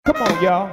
Come on, y'all.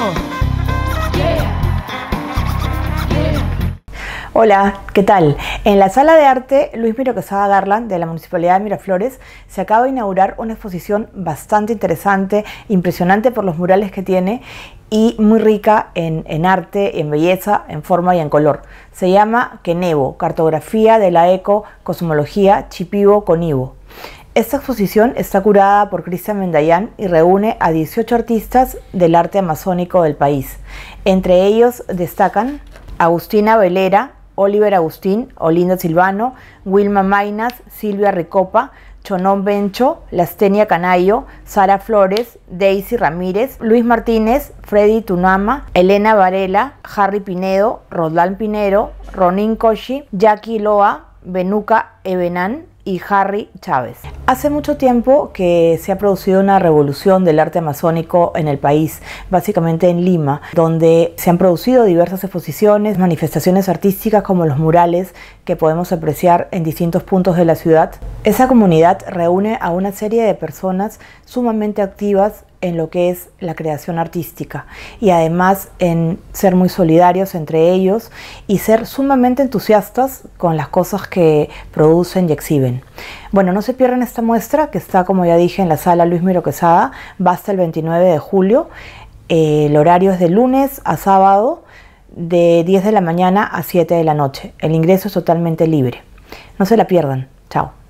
Hola, ¿qué tal? En la Sala de Arte Luis Miro Quesada Garland de la Municipalidad de Miraflores se acaba de inaugurar una exposición bastante interesante, impresionante por los murales que tiene y muy rica en arte, en belleza, en forma y en color. Se llama Kenevo, Cartografía de la Eco-Cosmología Shipibo-Conibo. Esta exposición está curada por Cristian Mendayán y reúne a 18 artistas del arte amazónico del país. Entre ellos destacan Agustina Velera, Oliver Agustín, Olinda Silvano, Wilma Mainas, Silvia Ricopa, Chonón Bencho, Lastenia Canayo, Sara Flores, Daisy Ramírez, Luis Martínez, Freddy Tunama, Elena Varela, Harry Pinedo, Roldán Pinero, Ronin Koshi, Jackie Loa, Benuca Ebenan y Harry Chávez. Hace mucho tiempo que se ha producido una revolución del arte amazónico en el país, básicamente en Lima, donde se han producido diversas exposiciones, manifestaciones artísticas como los murales que podemos apreciar en distintos puntos de la ciudad. Esa comunidad reúne a una serie de personas sumamente activas en lo que es la creación artística y además en ser muy solidarios entre ellos y ser sumamente entusiastas con las cosas que producen y exhiben. Bueno, no se pierdan esta muestra que está, como ya dije, en la Sala Luis Miro Quesada, va hasta el 29 de julio. El horario es de lunes a sábado de 10 de la mañana a 7 de la noche. El ingreso es totalmente libre. No se la pierdan. Chao.